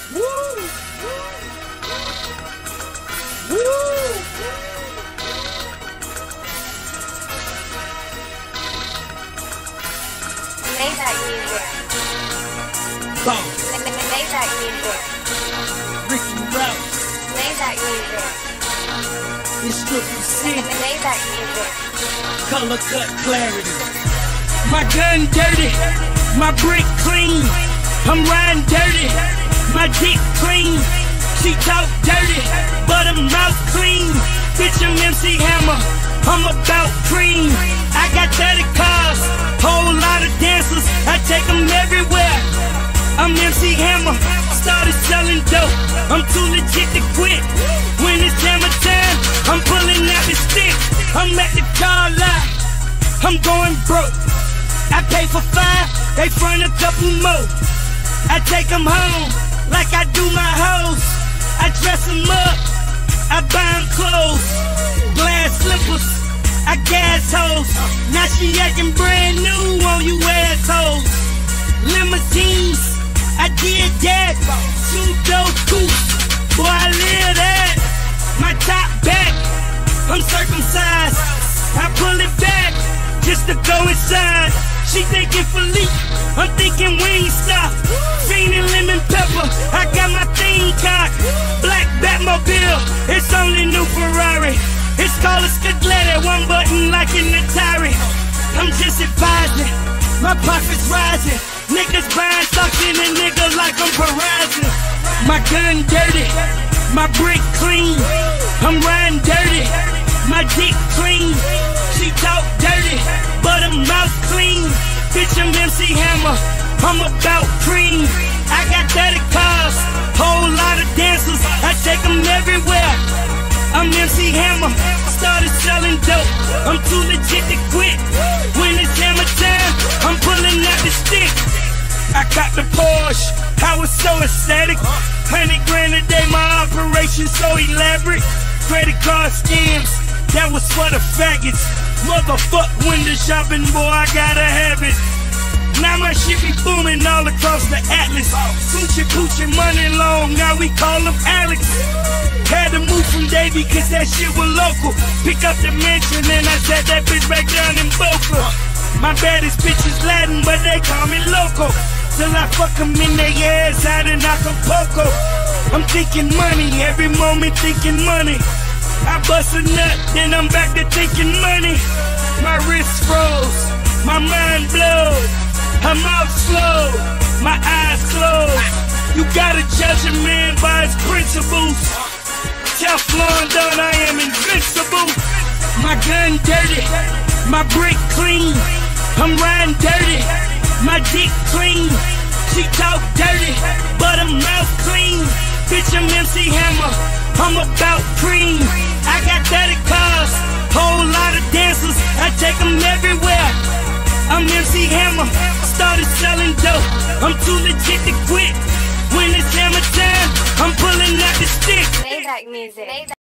Maybach music. Maybach music. Ricky Rouse. Maybach music. It's Triple C. Maybach music. Color cut clarity. My gun dirty, my brick clean. I'm riding dirty, my dick clean. She talk dirty, but her mouth clean. Bitch, I'm MC Hammer, I'm about cream. I got 30 cars, whole lot of dancers. I take them everywhere. I'm MC Hammer, started selling dope. I'm too legit to quit. When it's hammer time, I'm pulling out the stick. I'm at the car lot, I'm going broke. I pay for 5, they front a couple more. I take them home, like I do my hoes. I dress them up, I buy them clothes. Glass slippers, I gas hoes. Now she acting brand new on you assholes. Limousines, I did that. 2-door coupe, boy I live that. My top back, I'm circumcised. I pull it back, just to go inside. She thinking Philippe, I'm thinking Wingstop. Fiendin' lemon pepper, I got my thing cocked. Black Batmobile, it's only new Ferrari. It's called a Scaglietti, one button like an Atari. I'm just advising, my pocket's rising. Niggas buying stocks in a nigga like I'm Verizon. My gun dirty, my brick clean. I'm riding dirty, my dick clean. She talk dirty, but her mouth clean. Bitch, I'm MC Hammer, I'm about cream. I got 30 cars, whole lot of dancers. I take them everywhere. I'm MC Hammer, started selling dope. I'm too legit to quit. When it's hammer time, I'm pulling out the stick. I got the Porsche, I was so ecstatic. 100 grand a day, my operation so elaborate. Credit card scams, that was for the faggots. Motherfuck window shopping, boy, I gotta have it. Now my shit be booming all across the Atlas. Poochie poochie money long, now we call him Alex. Had to move from Davie cause that shit was local. Pick up the mansion and I sat that bitch back down in Boca. My baddest bitch is Latin, but they call me loco. Till I fuck them in their ass out in Acapulco. I'm thinking money, every moment thinking money. I bust a nut, then I'm back to thinking money. My wrist froze, my mind blows. Her mouth slow, my eyes closed. You gotta judge a man by his principles. Teflon done, I am invincible. My gun dirty, my brick clean. I'm riding dirty, my dick clean. She talk dirty, but her mouth clean. Bitch, I'm MC Hammer, I'm about cream. I got 30 cars, whole lot of dancers. I take them everywhere. I'm MC Hammer, started selling dope. I'm too legit to quit. When it's hammer time, I'm pulling out the stick. Maybach music.